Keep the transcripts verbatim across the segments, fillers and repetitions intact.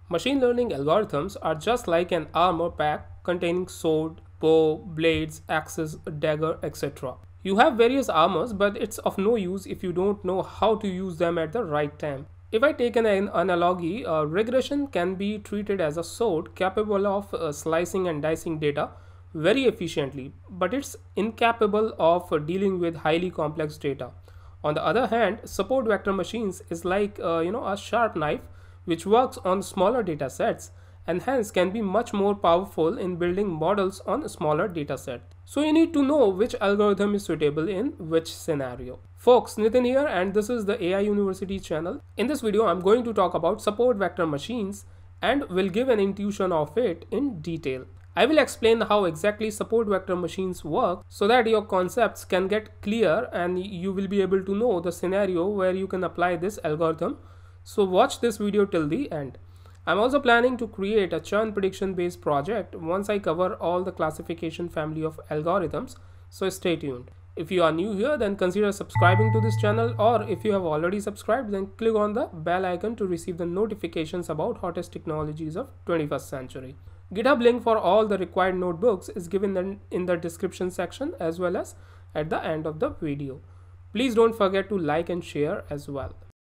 Machine learning algorithms are just like an armor pack containing sword, bow, blades, axes, dagger, et cetera. You have various armors, but it's of no use if you don't know how to use them at the right time. If I take an analogy, uh, regression can be treated as a sword capable of uh, slicing and dicing data very efficiently, but it's incapable of uh, dealing with highly complex data. On the other hand, support vector machines is like uh, you know a sharp knife which works on smaller data sets and hence can be much more powerful in building models on smaller data sets. So you need to know which algorithm is suitable in which scenario. Folks, Nitin here, and this is the A I University channel. In this video, I'm going to talk about support vector machines and will give an intuition of it in detail. I will explain how exactly support vector machines work so that your concepts can get clear and you will be able to know the scenario where you can apply this algorithm. So watch this video till the end. I'm also planning to create a churn prediction based project once I cover all the classification family of algorithms, so stay tuned. If you are new here, then consider subscribing to this channel, or if you have already subscribed, then click on the bell icon to receive the notifications about hottest technologies of twenty-first century. GitHub link for all the required notebooks is given in the description section as well as at the end of the video. Please don't forget to like and share as well.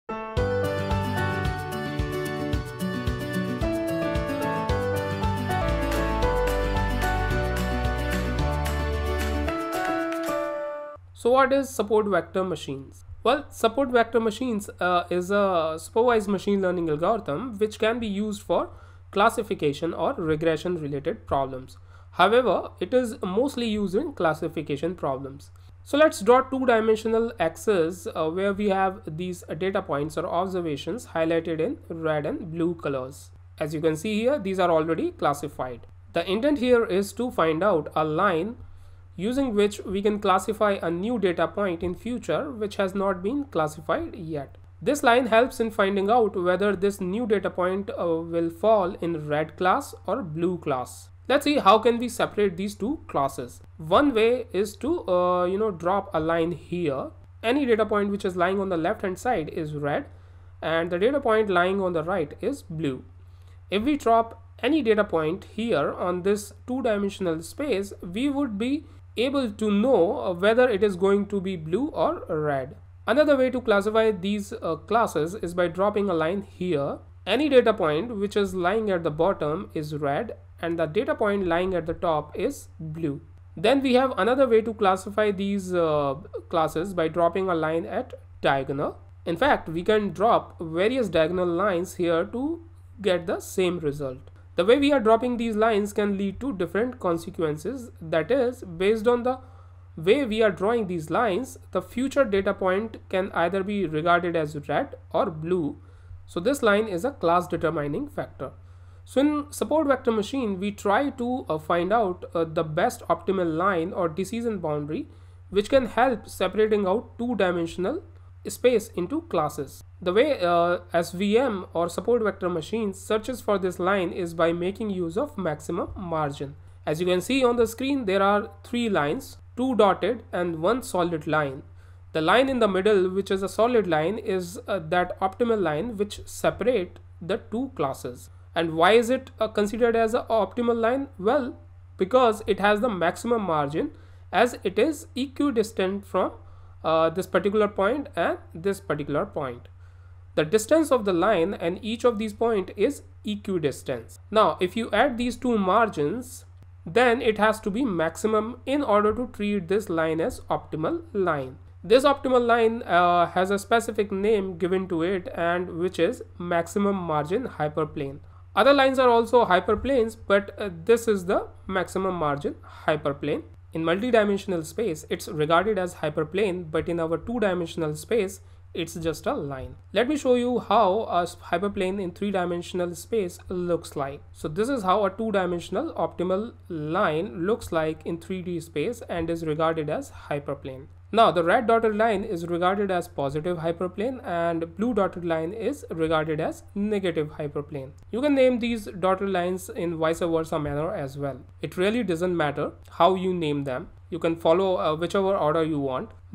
So what is support vector machines? Well, support vector machines uh, is a supervised machine learning algorithm which can be used for classification or regression related problems. However, it is mostly used in classification problems. So let's draw two-dimensional axes uh, where we have these data points or observations highlighted in red and blue colors. As you can see here, these are already classified. The intent here is to find out a line using which we can classify a new data point in future which has not been classified yet. This line helps in finding out whether this new data point uh, will fall in red class or blue class. Let's see how can we separate these two classes. One way is to uh, you know drop a line here. Any data point which is lying on the left hand side is red and the data point lying on the right is blue. If we drop any data point here on this two-dimensional space, we would be able to know whether it is going to be blue or red. Another way to classify these uh, classes is by dropping a line here. Any data point which is lying at the bottom is red and the data point lying at the top is blue. Then we have another way to classify these uh, classes by dropping a line at diagonal. In fact, we can drop various diagonal lines here to get the same result. The way we are dropping these lines can lead to different consequences. That is, based on the way we are drawing these lines, the future data point can either be regarded as red or blue. So this line is a class determining factor. So in support vector machine, we try to uh, find out uh, the best optimal line or decision boundary which can help separating out two-dimensional space into classes. The way uh, S V M or support vector machines searches for this line is by making use of maximum margin. As you can see on the screen, there are three lines, two dotted and one solid line. The line in the middle, which is a solid line, is uh, that optimal line which separate the two classes. And why is it uh, considered as an optimal line? Well, because it has the maximum margin as it is equidistant from uh, this particular point and this particular point. The distance of the line and each of these points is equidistant. Now, if you add these two margins, then it has to be maximum in order to treat this line as optimal line. This optimal line uh, has a specific name given to it, and which is maximum margin hyperplane. Other lines are also hyperplanes, but uh, this is the maximum margin hyperplane. In multidimensional space, it's regarded as hyperplane, but in our two-dimensional space, it's just a line. Let me show you how a hyperplane in three-dimensional space looks like. So this is how a two-dimensional optimal line looks like in three D space and is regarded as hyperplane. Now the red dotted line is regarded as positive hyperplane and blue dotted line is regarded as negative hyperplane. You can name these dotted lines in vice versa manner as well. It really doesn't matter how you name them. You can follow uh, whichever order you want.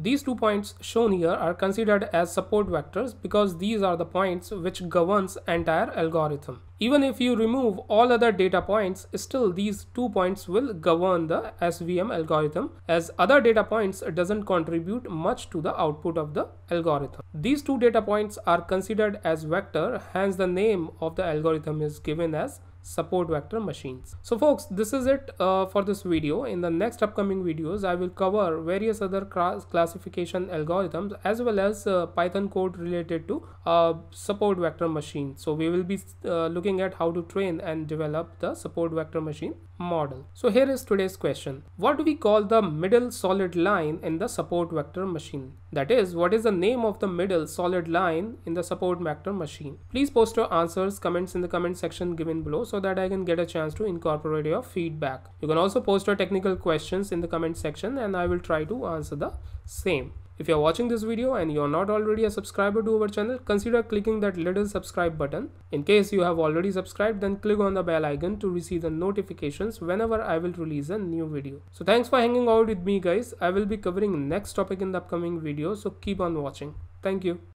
These two points shown here are considered as support vectors because these are the points which governs entire algorithm. Even if you remove all other data points, still these two points will govern the S V M algorithm, as other data points doesn't contribute much to the output of the algorithm. These two data points are considered as vector, hence the name of the algorithm is given as support vector machines. So folks, this is it uh, for this video. In the next upcoming videos, I will cover various other class classification algorithms as well as uh, Python code related to uh, support vector machine. So we will be uh, looking at how to train and develop the support vector machine model. So here is today's question. What do we call the middle solid line in the support vector machine? That is, what is the name of the middle solid line in the support vector machine? Please post your answers, comments in the comment section given below so that I can get a chance to incorporate your feedback. You can also post your technical questions in the comment section and I will try to answer the same. If you are watching this video and you are not already a subscriber to our channel, consider clicking that little subscribe button. In case you have already subscribed, then click on the bell icon to receive the notifications whenever I will release a new video. So thanks for hanging out with me guys. I will be covering next topic in the upcoming video, so keep on watching. Thank you.